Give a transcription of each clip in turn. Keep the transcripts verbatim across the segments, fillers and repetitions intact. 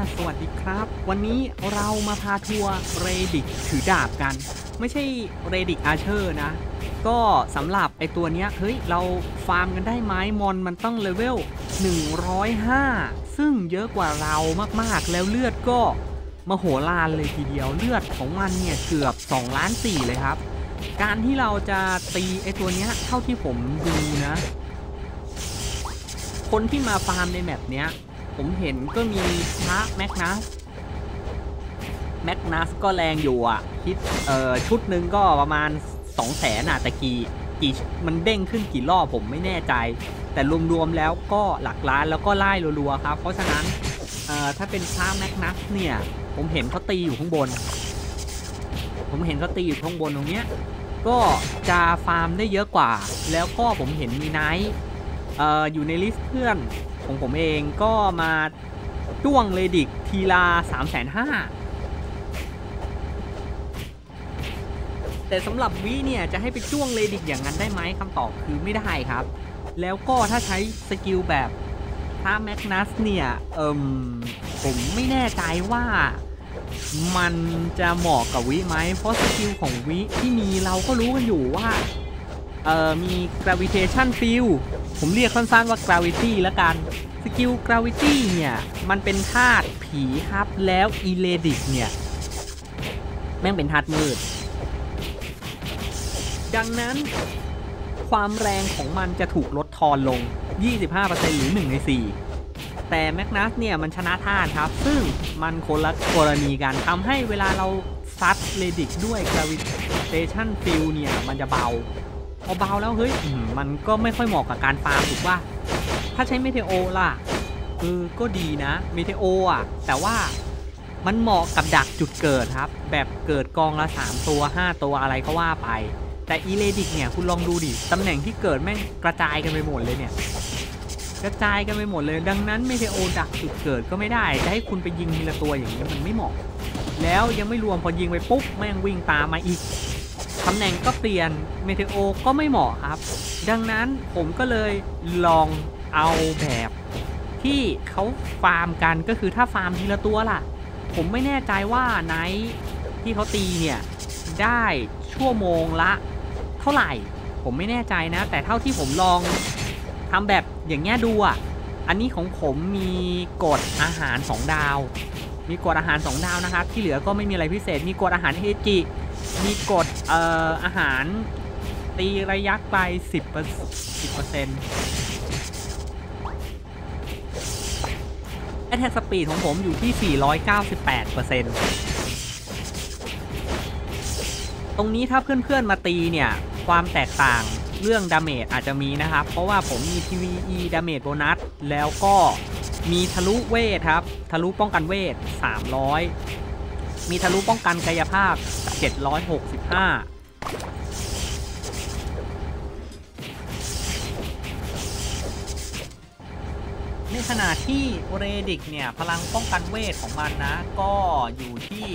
สวัสดีครับวันนี้เรามาพาทัวร์เรดิกถือดาบกันไม่ใช่เรดิกอาร์เชอร์นะก็สำหรับไอตัวเนี้ยเฮ้ยเราฟาร์มกันได้ไหมมอนมันต้องเลเวลหนึ่งร้อยห้าซึ่งเยอะกว่าเรามากๆแล้วเลือดก็มโหฬารเลยทีเดียวเลือดของมันเนี่ยเกือบสองล้านสี่เลยครับการที่เราจะตีไอตัวเนี้ยเท่าที่ผมดูนะคนที่มาฟาร์มในแมปเนี้ยผมเห็นก็มีพระแมกนัสแมกนัสก็แรงอยู่อ่ะคิดเอ่อชุดหนึ่งก็ประมาณสองแสนอ่ะแต่กี่กี่มันเด้งขึ้นกี่รอบผมไม่แน่ใจแต่รวมๆแล้วก็หลักล้านแล้วก็ไล่รัวๆครับเพราะฉะนั้นเอ่อถ้าเป็นพระแมกนัสเนี่ยผมเห็นเขาตีอยู่ข้างบนผมเห็นเขาตีอยู่ข้างบนตรงเนี้ยก็จะฟาร์มได้เยอะกว่าแล้วก็ผมเห็นมีไนท์เอ่ออยู่ในลิสต์เพื่อนของผมเองก็มาจ้วงเรดิกทีละ สามแสนห้าหมื่น แต่สำหรับวิเนี่ยจะให้ไปจ้วงเรดิกอย่างนั้นได้ไหมคำตอบคือไม่ได้ครับแล้วก็ถ้าใช้สกิลแบบถ้าแมกนัสเนี่ยเอิมผมไม่แน่ใจว่ามันจะเหมาะกับวิไหมเพราะสกิลของวิที่มีเราก็รู้กันอยู่ว่าเอ่อมี gravitation field ผมเรียกสั้นๆว่า gravity แล้วกันสกิล gravity เนี่ยมันเป็นธาตุผีครับแล้วอีเลดิกเนี่ยแม่งเป็นธาตุมืดดังนั้นความแรงของมันจะถูกลดทอนลง ยี่สิบห้าเปอร์เซ็นต์ หรือหนึ่งในสี่แต่แมกนัสเนี่ยมันชนะธาตุครับซึ่งมันคนละกรณีกันทำให้เวลาเราซัดเรดิกด้วย gravitation field เนี่ยมันจะเบาพอเบาแล้วเฮ้ยมันก็ไม่ค่อยเหมาะกับการฟาร์มถูกป่ะถ้าใช้เมเทโอล่ะเออก็ดีนะเมเทโออ่ะแต่ว่ามันเหมาะกับดักจุดเกิดครับแบบเกิดกองละสามตัวห้าตัวอะไรก็ว่าไปแต่อีเลดิกเนี่ยคุณลองดูดิตำแหน่งที่เกิดแม่งกระจายกันไปหมดเลยเนี่ยกระจายกันไปหมดเลยดังนั้นเมเทโอดักจุดเกิดก็ไม่ได้จะให้คุณไปยิงทีละตัวอย่างนี้มันไม่เหมาะแล้วยังไม่รวมพอยิงไปปุ๊บแม่งวิ่งตามมาอีกตำแหน่งก็เปลี่ยนเมเทโอก็ไม่เหมาะครับดังนั้นผมก็เลยลองเอาแบบที่เขาฟาร์มกันก็คือถ้าฟาร์มทีละตัวล่ะผมไม่แน่ใจว่าไนท์ที่เขาตีเนี่ยได้ชั่วโมงละเท่าไหร่ผมไม่แน่ใจนะแต่เท่าที่ผมลองทำแบบอย่างเงี้ยดูอ่ะอันนี้ของผมมีกฎอาหารสองดาวมีกฎอาหารสองดาวนะครับที่เหลือก็ไม่มีอะไรพิเศษมีกฎอาหารเฮจิมีกฎเอ่ออาหารตีระยะไกล สิบเปอร์เซ็นต์ แอทแทคสปีดของผมอยู่ที่ สี่ร้อยเก้าสิบแปดเปอร์เซ็นต์ ตรงนี้ถ้าเพื่อนๆมาตีเนี่ยความแตกต่างเรื่องดาเมจอาจจะมีนะครับเพราะว่าผมมี ที วี อี ดาเมจโบนัสแล้วก็มีทะลุเวทครับทะลุป้องกันเวทสามร้อยมีทะลุป้องกันกายภาพเจ็ดร้อยหกสิบห้าในขณะที่เรดิกเนี่ยพลังป้องกันเวทของมันนะก็อยู่ที่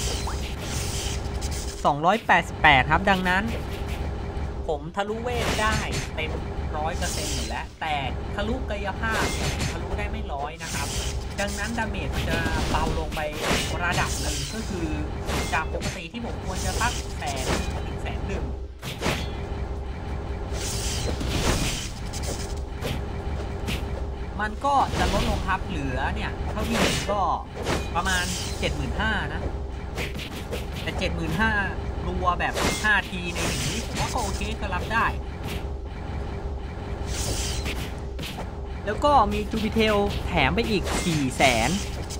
สองร้อยแปดสิบแปดครับดังนั้นผมทะลุเวทได้เต็ม ร้อยเปอร์เซ็นต์ อยู่แล้วแต่ทะลุกายภาพเนี่ยทะลุได้ไม่ร้อยนะครับดังนั้นดาเมจจะเบาลงไประดับหนึ่งก็คือจากปกติที่ผมควรจะสักแสนถึงแสนหนึ่งมันก็จะลดลงครับเหลือเนี่ยเท่าที่เห็นก็ประมาณ เจ็ดหมื่นห้าพัน นะแต่ เจ็ดหมื่นห้าพัน รัวแบบห้าทีในหนึ่งวิผมว่าก็โอเคก็รับได้แล้วก็มีจูปิเทลแถมไปอีก สี่แสน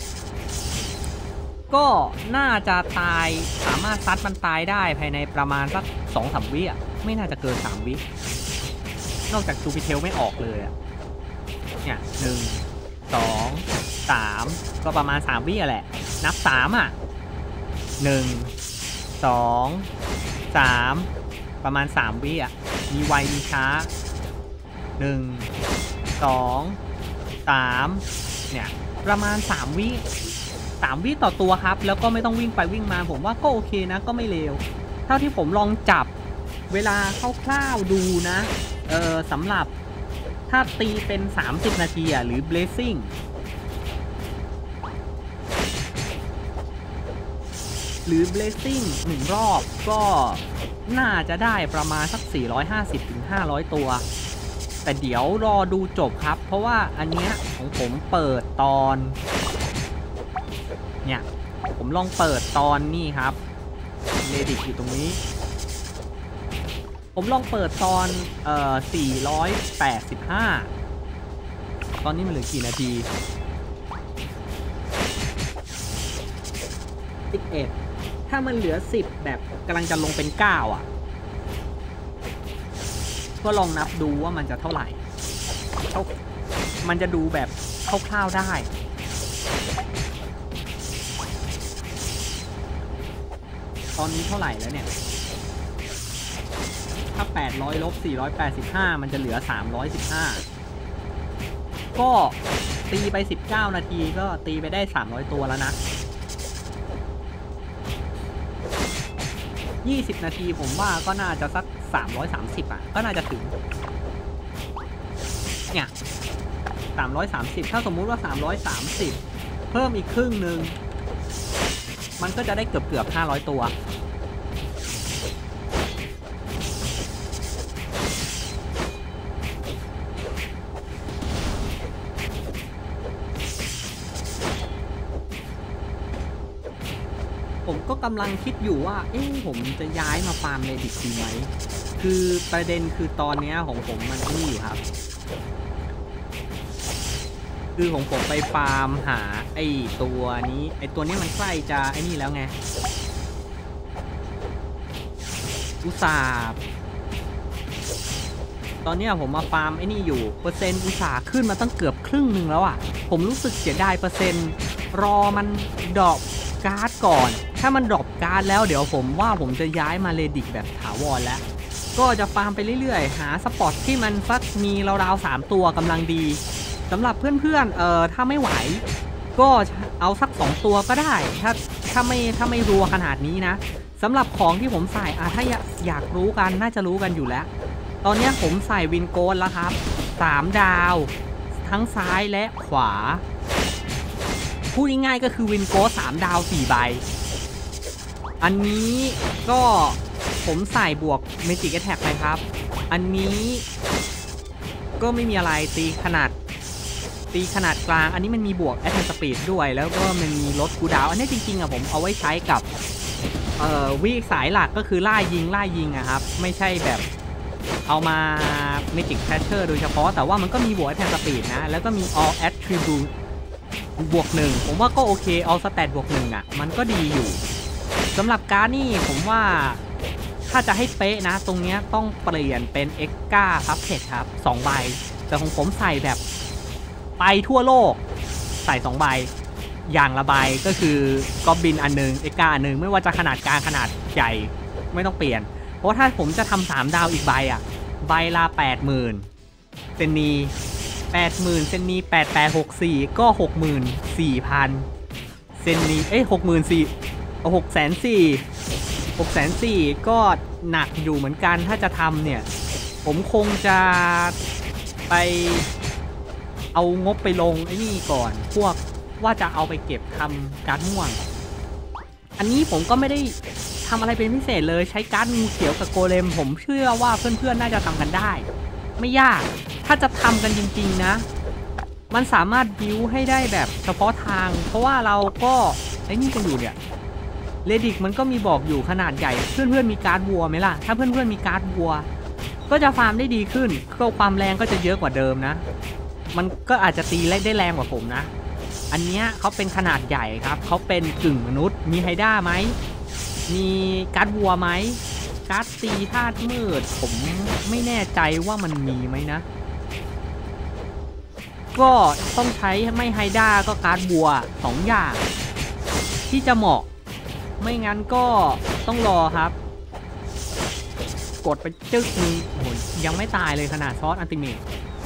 ก็น่าจะตายสามารถซัดมันตายได้ภายในประมาณสัก สองถึงสาม วิอ่ะไม่น่าจะเกินสามวินอกจากจูปิเทลไม่ออกเลยอ่ะเนี่ยหนึ่ง สอง สามก็ประมาณสามวิอ่ะแหละนับสามอ่ะหนึ่ง สอง สามประมาณสามวิอ่ะมีไวมีช้าหนึ่ง สอง สามเนี่ยประมาณสามวิสามวิต่อตัวครับแล้วก็ไม่ต้องวิ่งไปวิ่งมาผมว่าก็โอเคนะก็ไม่เลวเท่าที่ผมลองจับเวลาคร่าวๆดูนะเออสำหรับถ้าตีเป็นสามสิบนาทีอ่ะหรือ blazing หรือ Blazing หนึ่งรอบก็น่าจะได้ประมาณสัก สี่ร้อยห้าสิบถึงห้าร้อย ตัวแต่เดี๋ยวรอดูจบครับเพราะว่าอันเนี้ยของผมเปิดตอนเนี่ยผมลองเปิดตอนนี่ครับเลดิกอยู่ตรงนี้ผมลองเปิดตอนเอ่อสี่ร้อยแปดสิบห้าตอนนี้มันเหลือกี่นาทีสิบเอ็ดถ้ามันเหลือสิบแบบกำลังจะลงเป็นเก้าอ่ะก็ลองนับดูว่ามันจะเท่าไหร่มันจะดูแบบคร่าวๆได้ตอนนี้เท่าไหร่แล้วเนี่ยถ้าแปดร้อยลบสี่ร้อยแปดสิบห้ามันจะเหลือสามร้อยสิบห้าก็ตีไปสิบเก้านาทีก็ตีไปได้สามร้อยตัวแล้วนะยี่สิบนาทีผมว่าก็น่าจะสักสามร้อยสามสิบอ่ะก็น่าจะถึงเนี่ยสามร้อยสามสิบถ้าสมมุติว่าสามร้อยสามสิบเพิ่มอีกครึ่งหนึ่งมันก็จะได้เกือบเกือบห้าร้อยตัวผมก็กำลังคิดอยู่ว่าเอ๊ะผมจะย้ายมาฟาร์มเลดิกดีไหมคือประเด็นคือตอนนี้ของผมมันนี่อยู่ครับคือของผมไปฟาร์มหาไอ้ตัวนี้ไอ้ตัวนี้มันใกล้จะไอ้นี่แล้วไงอุตสาห์ตอนนี้ผมมาฟาร์มไอ้นี่อยู่เปอร์เซ็นต์อุตสาห์ขึ้นมาตั้งเกือบครึ่งหนึ่งแล้วอ่ะผมรู้สึกเสียดายเปอร์เซ็นต์รอมันดรอปการ์ดก่อนถ้ามันดรอปการ์ดแล้วเดี๋ยวผมว่าผมจะย้ายมาเลดิกแบบถาวรแล้วก็จะฟาร์มไปเรื่อยๆหาสปอตที่มันสักมีราวๆสามตัวกำลังดีสำหรับเพื่อนๆเอ่อถ้าไม่ไหวก็เอาสักสองตัวก็ได้ถ้าถ้าไม่ถ้าไม่รัวขนาดนี้นะสำหรับของที่ผมใส่อ่ะถ้าอยากรู้กันน่าจะรู้กันอยู่แล้วตอนนี้ผมใส่วินโกนแล้วครับสามดาวทั้งซ้ายและขวาพูดง่ายๆก็คือวินโกสามดาวสี่ใบอันนี้ก็ผมใส่บวกเมจิกแอทแทกไปครับอันนี้ก็ไม่มีอะไรตีขนาดตีขนาดกลางอันนี้มันมีบวกแอทแทกสปีดด้วยแล้วก็มันมีลดคูลดาวน์อันนี้จริงๆอะผมเอาไว้ใช้กับเอ่อวิสายหลักก็คือล่ายิงล่ายิงอะครับไม่ใช่แบบเอามาเมจิกแคชเชอร์โดยเฉพาะแต่ว่ามันก็มีบวกแอทแทกสปีดนะแล้วก็มี all attributeบวกหนึ่งผมว่าก็โอเคเอาสแตทบวกหนึ่งอ่ะมันก็ดีอยู่สำหรับการ์ดนี่ผมว่าถ้าจะให้เป๊ะนะตรงนี้ต้องเปลี่ยนเป็นเอ็กกาซับเพจครับสองใบแต่ของผมใส่แบบไปทั่วโลกใส่สองใบอย่างละใบก็คือกอบบินอันหนึ่งเอ็กกาอันหนึ่งไม่ว่าจะขนาดกลางขนาดใหญ่ไม่ต้องเปลี่ยนเพราะถ้าผมจะทำสามดาวอีกใบอ่ะใบละแปดหมื่นเซนนีแปดหมื่นเซนนีแปดแปดหกสี่ก็หกหมื่นสี่พันเซนนีเอ้ยหกหมื่นสี่เอาหกแสนสี่หกแสนสี่ก็หนักอยู่เหมือนกันถ้าจะทำเนี่ยผมคงจะไปเอางบไปลงไอ้นี่ก่อนพวกว่าจะเอาไปเก็บทำการ์ดม่วงอันนี้ผมก็ไม่ได้ทำอะไรเป็นพิเศษเลยใช้การ์ดงูเขียวกับโกเลมผมเชื่อว่าเพื่อนๆน่าจะทำกันได้ไม่ยากถ้าจะทำกันจริงๆนะมันสามารถบิวให้ได้แบบเฉพาะทางเพราะว่าเราก็ไอ้นี่กันอยู่เนี่ยเลดิกมันก็มีบอกอยู่ขนาดใหญ่เพื่อนๆมีการ์ดวัวไหมล่ะถ้าเพื่อนๆมีการ์ดวัวก็จะฟาร์มได้ดีขึ้นก็ความแรงก็จะเยอะกว่าเดิมนะมันก็อาจจะตีได้แรงกว่าผมนะอันเนี้ยเขาเป็นขนาดใหญ่ครับเขาเป็นกึ่งมนุษย์มีไฮด้าไหมมีการ์ดวัวไหมการ์ดตีธาตุมืดผมไม่แน่ใจว่ามันมีไหมนะก็ต้องใช้ไม่ไฮด้าก็การ์ดวัวสองอย่างที่จะเหมาะไม่งั้นก็ต้องรอครับกดไปจึ๊กนึงโอ้ยยังไม่ตายเลยขนาดซอสอัลติเมท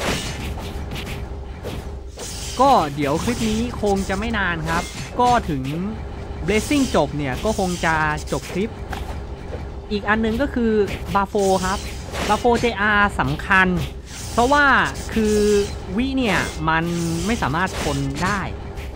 ก็เดี๋ยวคลิปนี้คงจะไม่นานครับก็ถึง Blazing จบเนี่ยก็คงจะจบคลิปอีกอันนึงก็คือบาโฟครับบาโฟ เจ อาร์ สำคัญเพราะว่าคือวิเนี่ยมันไม่สามารถทนได้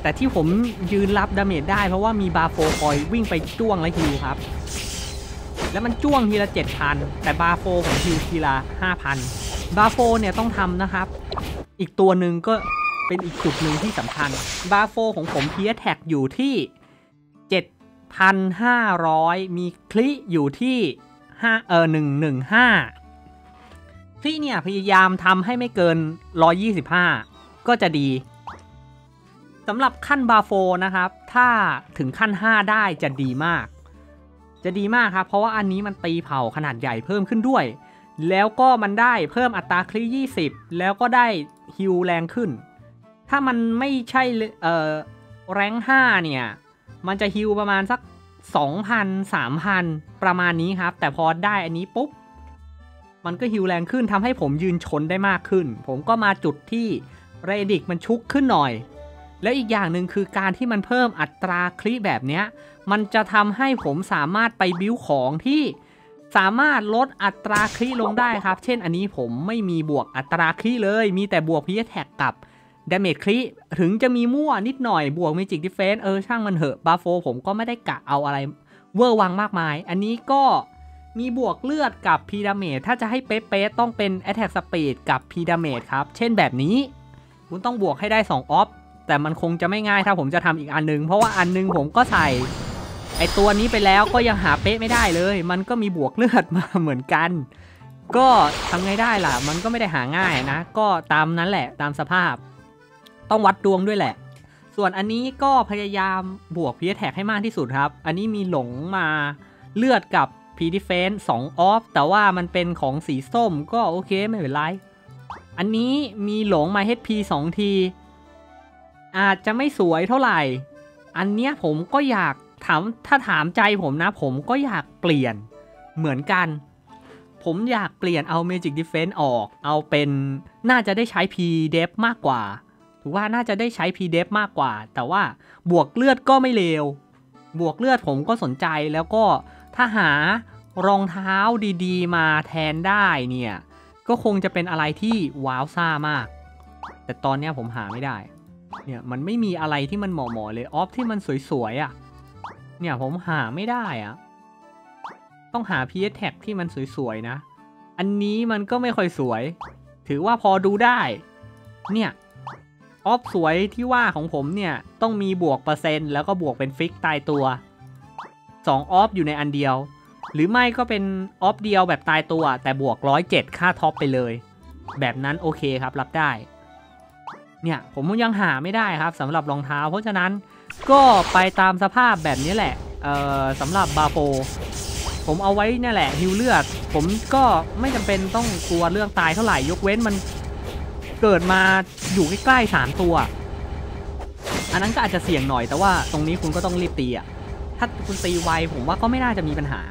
แต่ที่ผมยืนรับดาเมจได้เพราะว่ามีบาโฟคอยวิ่งไปจ้วงและฮิวครับแล้วมันจ้วงทีละ เจ็ดพัน แต่บาโฟผมฮิวทีละ ห้าพัน บาโฟเนี่ยต้องทำนะครับอีกตัวหนึ่งก็เป็นอีกจุดหนึ่งที่สำคัญบาโฟของผมพีแท็กอยู่ที่ เจ็ดพันห้าร้อย มีคลิอยู่ที่ห้าเออหนึ่งหนึ่งห้าคลิเนี่ยพยายามทำให้ไม่เกินหนึ่งร้อยยี่สิบห้าก็จะดีสำหรับขั้นบาโฟนะครับถ้าถึงขั้นห้าได้จะดีมากจะดีมากครับเพราะว่าอันนี้มันตีเผาขนาดใหญ่เพิ่มขึ้นด้วยแล้วก็มันได้เพิ่มอัตราคลิยี่สิบแล้วก็ได้ฮิลแรงขึ้นถ้ามันไม่ใช่เอ่อแรงห้าเนี่ยมันจะฮิลประมาณสัก สองพัน สามพัน ประมาณนี้ครับแต่พอได้อันนี้ปุ๊บมันก็ฮิลแรงขึ้นทำให้ผมยืนชนได้มากขึ้นผมก็มาจุดที่เรดิกมันชุกขึ้นหน่อยแล้วอีกอย่างหนึ่งคือการที่มันเพิ่มอัตราคลิแบบเนี้ยมันจะทำให้ผมสามารถไปบิ้วของที่สามารถลดอัตราคลิลงได้ครับเช่นอันนี้ผมไม่มีบวกอัตราคลิเลยมีแต่บวกพีแท็กกับดาเมจคลิถึงจะมีมั่วนิดหน่อยบวกเมจิกดิเฟนส์เออช่างมันเหอะบาโฟผมก็ไม่ได้กะเอาอะไรเวอร์วังมากมายอันนี้ก็มีบวกเลือดกับพีดาเมจถ้าจะให้เป๊ะๆต้องเป็น Attack Speed กับพีดาเมจครับเช่นแบบนี้คุณต้องบวกให้ได้สองออฟแต่มันคงจะไม่ง่ายถ้าผมจะทำอีกอันนึงเพราะว่าอันนึงผมก็ใส่ไอตัวนี้ไปแล้วก็ยังหาเป๊ะไม่ได้เลยมันก็มีบวกเลือดมาเหมือนกันก็ทำไงได้ล่ะมันก็ไม่ได้หาง่ายนะก็ตามนั้นแหละตามสภาพต้องวัดดวงด้วยแหละส่วนอันนี้ก็พยายามบวกพีแท็กให้มากที่สุดครับอันนี้มีหลงมาเลือดกับพีดิเฟนส์สองออฟแต่ว่ามันเป็นของสีส้มก็โอเคไม่เป็นไรอันนี้มีหลงมา เอช พี สองทีอาจจะไม่สวยเท่าไหร่อันเนี้ยผมก็อยากถามถ้าถามใจผมนะผมก็อยากเปลี่ยนเหมือนกันผมอยากเปลี่ยนเอา Magic Defense ออกเอาเป็นน่าจะได้ใช้ พี ดี อี เอฟ มากกว่าถือว่าน่าจะได้ใช้ พี ดี อี เอฟ มากกว่าแต่ว่าบวกเลือดก็ไม่เลวบวกเลือดผมก็สนใจแล้วก็ถ้าหารองเท้าดีๆมาแทนได้เนี่ยก็คงจะเป็นอะไรที่ว้าวซ่ามากแต่ตอนนี้ผมหาไม่ได้เนี่ยมันไม่มีอะไรที่มันเหมาะๆเลยออฟที่มันสวยๆอ่ะเนี่ยผมหาไม่ได้อ่ะต้องหา พี เอส Tag ที่มันสวยๆนะอันนี้มันก็ไม่ค่อยสวยถือว่าพอดูได้เนี่ยออฟสวยที่ว่าของผมเนี่ยต้องมีบวกเปอร์เซ็นต์แล้วก็บวกเป็นฟิกตายตัวสองออฟอยู่ในอันเดียวหรือไม่ก็เป็นออฟเดียวแบบตายตัวแต่บวกหนึ่งร้อยเจ็ดค่าท็อปไปเลยแบบนั้นโอเคครับรับได้เนี่ยผมยังหาไม่ได้ครับสำหรับรองเท้าเพราะฉะนั้นก็ไปตามสภาพแบบนี้แหละเอ่อสำหรับบาโฟผมเอาไว้นี่แหละฮิวเลือดผมก็ไม่จำเป็นต้องกลัวเรื่องตายเท่าไหร่ยกเว้นมันเกิดมาอยู่ใกล้ๆสามตัวอันนั้นก็อาจจะเสี่ยงหน่อยแต่ว่าตรงนี้คุณก็ต้องรีบตีอ่ะถ้าคุณตีไวผมว่าก็ไม่น่าจะมีปัญหา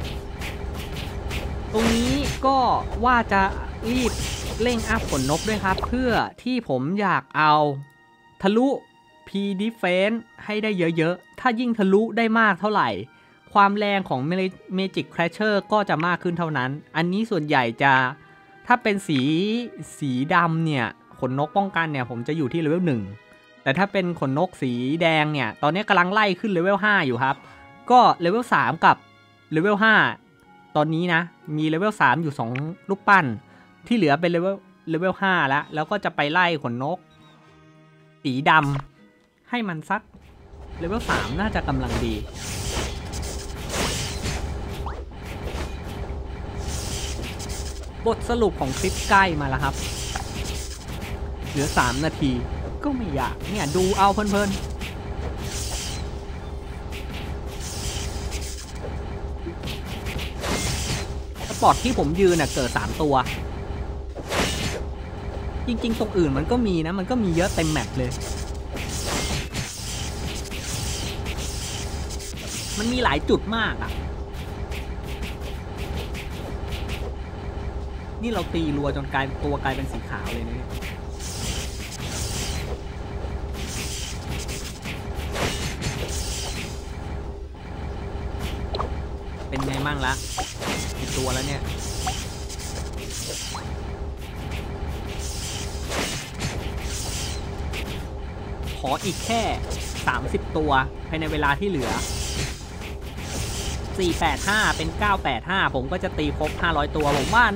ตรงนี้ก็ว่าจะรีบเร่งอัพผลนกด้วยครับเพื่อที่ผมอยากเอาทะลุ พี Defense ให้ได้เยอะๆถ้ายิ่งทะลุได้มากเท่าไหร่ความแรงของ Magic Crasher ก็จะมากขึ้นเท่านั้นอันนี้ส่วนใหญ่จะถ้าเป็นสีสีดำเนี่ยขนนกป้องกันเนี่ยผมจะอยู่ที่เลเวลหนึ่งแต่ถ้าเป็นขนนกสีแดงเนี่ยตอนนี้กำลังไล่ขึ้นเลเวลห้าอยู่ครับก็เลเวลสามกับเลเวลห้าตอนนี้นะมีเลเวลสามอยู่สองลูกปั้นที่เหลือเป็นเลเวลเลเวลห้าแล้วแล้วก็จะไปไล่ขนนกสีดำให้มันสักเลเวลสามน่าจะกำลังดีบทสรุปของคลิปใกล้มาแล้วครับเหลือสามนาทีก็ไม่อยากเนี่ยดูเอาเพลินๆสปอตที่ผมยืนน่ะเกิดสามตัวจริงๆตรงอื่นมันก็มีนะมันก็มีเยอะเต็มแมปเลยมันมีหลายจุดมากอ่ะนี่เราตีรัวจนกลายตัวกลายเป็นสีขาวเลยนะเป็นไงมั่งละกี่ตัวแล้วเนี่ยขออีกแค่สามสิบตัวภายในเวลาที่เหลือสี่แปดห้าเป็นเก้าแปดห้าผมก็จะตีครบห้าร้อยตัวผมว่า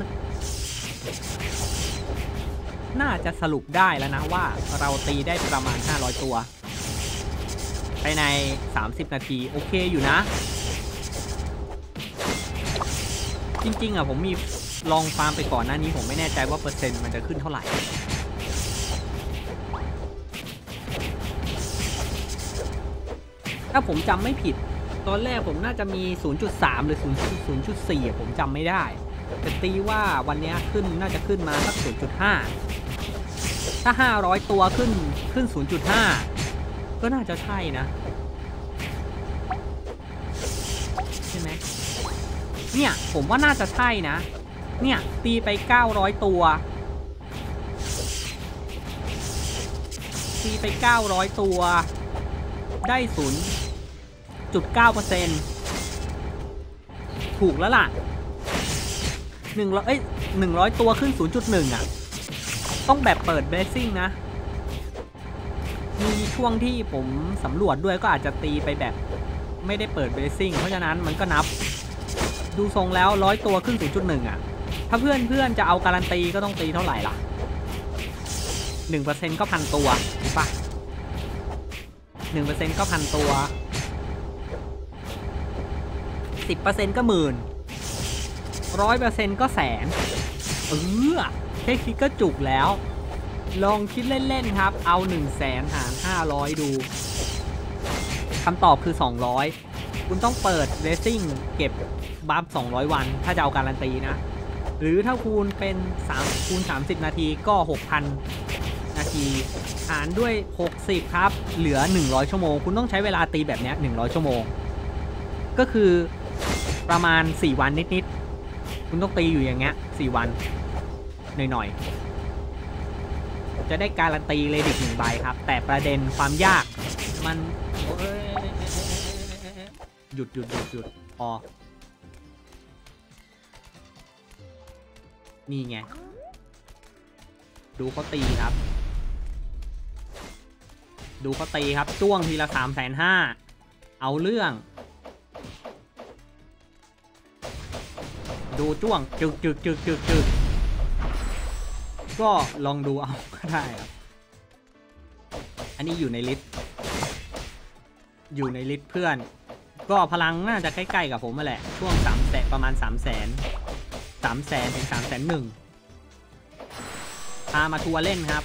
น่าจะสรุปได้แล้วนะว่าเราตีได้ประมาณห้าร้อยตัวภายในสามสิบนาทีโอเคอยู่นะจริงๆอ่ะผมมีลองฟาร์มไปก่อนหน้านี้ผมไม่แน่ใจว่าเปอร์เซ็นต์มันจะขึ้นเท่าไหร่ถ้าผมจำไม่ผิดตอนแรกผมน่าจะมี ศูนย์จุดสาม หรือ ศูนย์จุดสี่ ผมจำไม่ได้แต่ตีว่าวันนี้ขึ้นน่าจะขึ้นมาสัก ศูนย์จุดห้า ถ้าห้าร้อยตัวขึ้นขึ้น ศูนย์จุดห้า ก็น่าจะใช่นะใช่ไหมเนี่ยผมว่าน่าจะใช่นะเนี่ยตีไปเก้าร้อยตัวตีไปเก้าร้อยตัวได้ ศูนย์จุดเก้าเปอร์เซ็นต์ ถูกแล้วล่ะหนึ่งร้อยเอ้ยหนึ่งร้อยตัวขึ้น ศูนย์จุดหนึ่ง อ่ะต้องแบบเปิดเบสซิ่งนะมีช่วงที่ผมสำรวจด้วยก็อาจจะตีไปแบบไม่ได้เปิดเบสซิ่งเพราะฉะนั้นมันก็นับดูทรงแล้วร้อยตัวขึ้น ศูนย์จุดหนึ่ง อ่ะถ้าเพื่อนเพื่อนจะเอาการันตีก็ต้องตีเท่าไหร่ล่ะ หนึ่งเปอร์เซ็นต์ ก็พันตัวถูกปะ หนึ่งเปอร์เซ็นต์ ก็พันตัว สิบเปอร์เซ็นต์ ก็หมื่น ร้อยเปอร์เซ็นต์ ก็แสนเออแค่คิดก็จุกแล้วลองคิดเล่นๆครับเอา หนึ่งแสน หาร ห้าร้อย ดูคำตอบคือ สองร้อย คุณต้องเปิดเรซซิ่งเก็บบัฟสองร้อยวันถ้าจะเอาการันตีนะหรือถ้าคูณเป็น3คูณสามสิบนาทีก็ หกพัน นาทีหารด้วยหกสิบครับเหลือหนึ่งร้อยชั่วโมงคุณต้องใช้เวลาตีแบบนี้หนึ่งร้อยชั่วโมงก็คือประมาณสี่วันนิดๆคุณต้องตีอยู่อย่างเงี้ยสี่วันหน่อยๆจะได้การันตีเลดิกหนึ่งใบครับแต่ประเด็นความยากมันหยุดหยุดหยุดหยุดพอนี่ไงดูเขาตีครับดูเขาตีครับจ้วงทีละสามแสนห้าเอาเรื่องดูจ้วงจึกจึกจึกจึกจึกก็ลองดูเอาก็ได้ครับอันนี้อยู่ในลิสต์อยู่ในลิสต์เพื่อนก็พลังน่าจะใกล้ๆกับผมมาแหละช่วงสามแสนประมาณสามแสนสามแสนถึงสามแสนหนึ่งพามาทัวร์เล่นครับ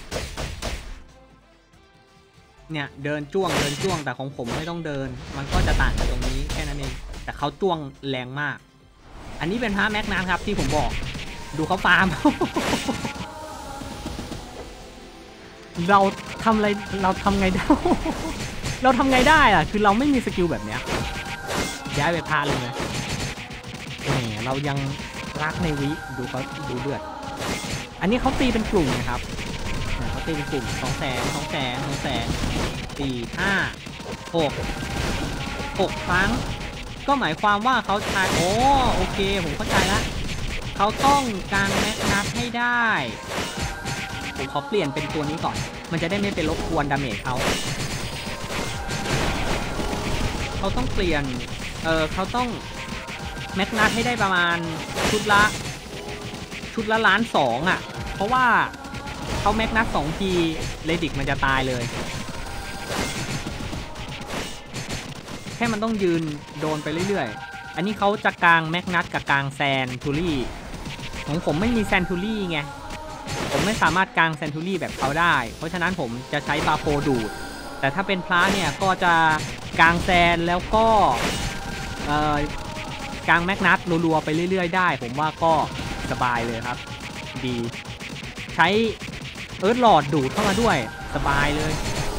เนี่ยเดินจ้วงเดินจ้วงแต่ของผมไม่ต้องเดินมันก็จะต่างกันตรงนี้แค่นั้นเองแต่เขาจ้วงแรงมากอันนี้เป็นพระแม็กนัสครับที่ผมบอกดูเขาฟาร์ม เราทำอะไรเราทำไงได้ เราทำไงได้อะคือเราไม่มีสกิลแบบเนี้ยย้ายไปพาเลยไหมแหมเรายังรักในวิดูเขาดูเดือดอันนี้เขาตีเป็นกลุ่มนะครับเขาตีเป็นกลุ่มสองแสนสองแสนสองแสนสี่ห้าหกหกครั้งก็หมายความว่าเขาใช้โอ้โอเคผมเข้าใจละเขาต้องการแม็กนัสให้ได้ผมขอเปลี่ยนเป็นตัวนี้ก่อนมันจะได้ไม่เป็นรบกวนดาเมจเขาเขาต้องเปลี่ยนเออเขาต้องแม็กนัสให้ได้ประมาณชุดละชุดละล้านสองอ่ะเพราะว่าเขาแม็กนัสสองทีเลดิกมันจะตายเลยแค่มันต้องยืนโดนไปเรื่อยๆอันนี้เขาจะกลางแม็กนัสกับกลางแซนทูรี่ของผมไม่มีแซนทูรี่ไงผมไม่สามารถกลางแซนทูรี่แบบเขาได้เพราะฉะนั้นผมจะใช้บาโฟดูดแต่ถ้าเป็นพระเนี่ยก็จะกลางแซนแล้วก็เอ่อกลางแม็กนัสรัวๆไปเรื่อยๆได้ผมว่าก็สบายเลยครับดีใช้เอิร์ธหลอดดูดเข้ามาด้วยสบายเลย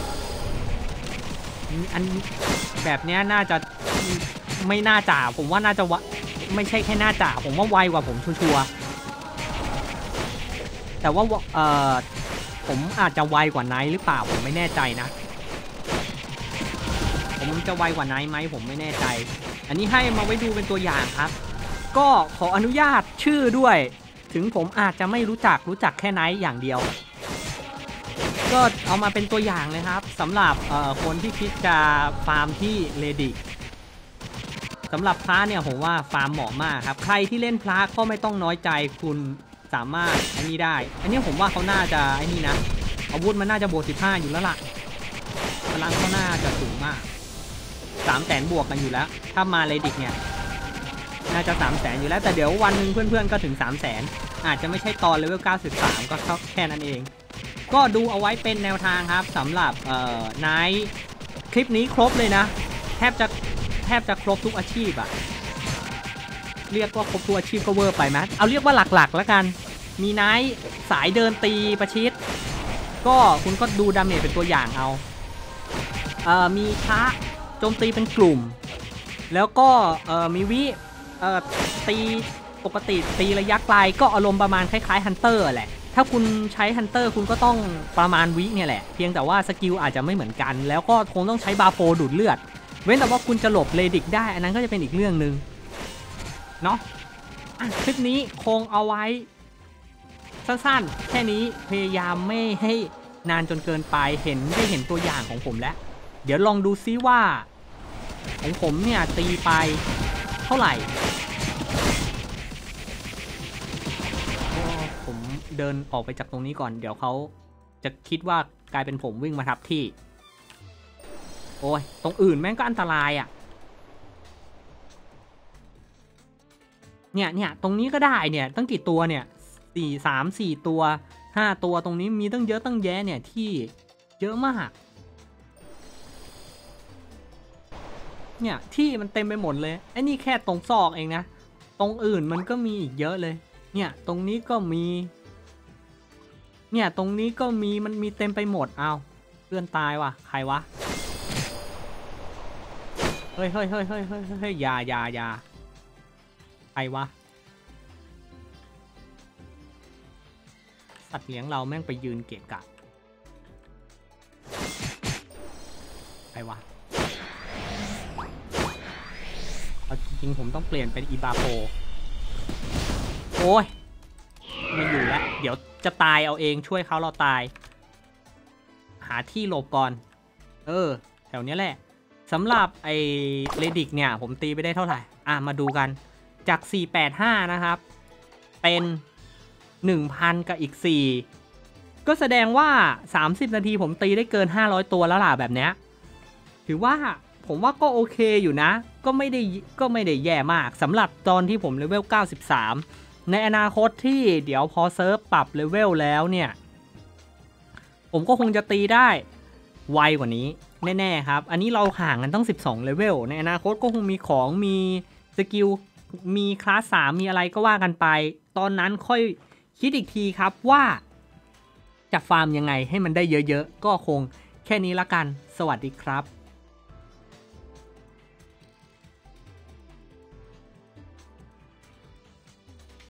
อันแบบนี้น่าจะไม่น่าจ่าผมว่าน่าจะวะไม่ใช่แค่น่าจ่าผมว่าไวกว่าผมชัวร์แต่ว่าเออผมอาจจะไวกว่าไนท์หรือเปล่าผมไม่แน่ใจนะผมจะไวกว่าไนท์ไหมผมไม่แน่ใจอันนี้ให้มาไว้ดูเป็นตัวอย่างครับก็ขออนุญาตชื่อด้วยถึงผมอาจจะไม่รู้จักรู้จักแค่ไนท์อย่างเดียวก็เอามาเป็นตัวอย่างเลยครับสำหรับคนที่คิดจะฟาร์มที่เรดิกสำหรับพระเนี่ยผมว่าฟาร์มเหมาะมากครับใครที่เล่นพระก็ไม่ต้องน้อยใจคุณสามารถอันนี้ได้อันนี้ผมว่าเขาน่าจะไอ้นี่นะอาวุธมันน่าจะบวกสิบห้าอยู่แล้วล่ะพลังเขาน่าจะสูงมากสามแสนบวกกันอยู่แล้วถ้ามาเรดิกเนี่ยน่าจะสามแสนอยู่แล้วแต่เดี๋ยววันหนึ่งเพื่อนๆก็ถึงสามแสนอาจจะไม่ใช่ตอนเลเวลเก้าสิบสามก็แค่นั้นเองก็ดูเอาไว้เป็นแนวทางครับสำหรับเอ่อไนท์คลิปนี้ครบเลยนะแทบจะแทบจะครบทุกอาชีพอะเรียกว่าครบทุกอาชีพก็เวอร์ไปไหมเอาเรียกว่าหลักๆแล้วกันมีไนท์สายเดินตีประชิดก็คุณก็ดูดาเมจเป็นตัวอย่างเอาเอ่อมีพระโจมตีเป็นกลุ่มแล้วก็เอ่อมีวิเอ่อตีปกติตีระยะไกลก็อารมณ์ประมาณคล้ายๆฮันเตอร์แหละถ้าคุณใช้ฮันเตอร์คุณก็ต้องประมาณวิเนี่ยแหละเพียงแต่ว่าสกิลอาจจะไม่เหมือนกันแล้วก็คงต้องใช้บาโฟดูดเลือดเว้นแต่ว่าคุณจะหลบเรดิกได้อันนั้นก็จะเป็นอีกเรื่องหนึ่งเนาะคลิปนี้คงเอาไว้สั้นๆแค่นี้พยายามไม่ให้นานจนเกินไปเห็นได้เห็นตัวอย่างของผมแล้วเดี๋ยวลองดูซิว่าของผมเนี่ยตีไปเท่าไหร่ผมเดินออกไปจากตรงนี้ก่อนเดี๋ยวเขาจะคิดว่ากลายเป็นผมวิ่งมาทับที่โอ้ยตรงอื่นแม่งก็อันตรายอ่ะเนี่ยเนี่ยตรงนี้ก็ได้เนี่ยตั้งกี่ตัวเนี่ยสี่สามสี่ตัวห้าตัวตรงนี้มีตั้งเยอะตั้งแยะเนี่ยที่เยอะมากเนี่ยที่มันเต็มไปหมดเลยไอ้นี่แค่ตรงซอกเองนะตรงอื่นมันก็มีอีกเยอะเลยเนี่ยตรงนี้ก็มีเนี่ยตรงนี้ก็มีมันมีเต็มไปหมดเอาเพื่อนตายว่ะใครวะเฮ้ยเฮ้ยเฮ้ยเฮ้ยเฮ้ยเฮ้ยยายายาใครวะสัตว์เลี้ยงเราแม่งไปยืนเกะกะใครวะเอาจริงๆผมต้องเปลี่ยนเป็นอีบาโฟโอ้ยไม่อยู่แล้วเดี๋ยวจะตายเอาเองช่วยเขาเราตายหาที่หลบก่อนเออแถวนี้แหละสำหรับไอเรดิกเนี่ยผมตีไปได้เท่าไหร่อ่ะมาดูกันจากสี่แปดห้านะครับเป็น หนึ่งพัน กับอีกสี่ก็แสดงว่าสามสิบนาทีผมตีได้เกินห้าร้อยตัวแล้วล่ะแบบเนี้ยถือว่าผมว่าก็โอเคอยู่นะก็ไม่ได้ก็ไม่ได้แย่มากสำหรับตอนที่ผมเลเวลเก้าสิบสามในอนาคตที่เดี๋ยวพอเซิร์ฟปรับเลเวลแล้วเนี่ยผมก็คงจะตีได้ไวกว่านี้แน่ๆครับอันนี้เราห่างกันต้องสิบสองเลเวลในอนาคตก็คงมีของมีสกิลมีคลาสสามมีอะไรก็ว่ากันไปตอนนั้นค่อยคิดอีกทีครับว่าจะฟาร์มยังไงให้มันได้เยอะๆก็คงแค่นี้ละกันสวัสดีครับ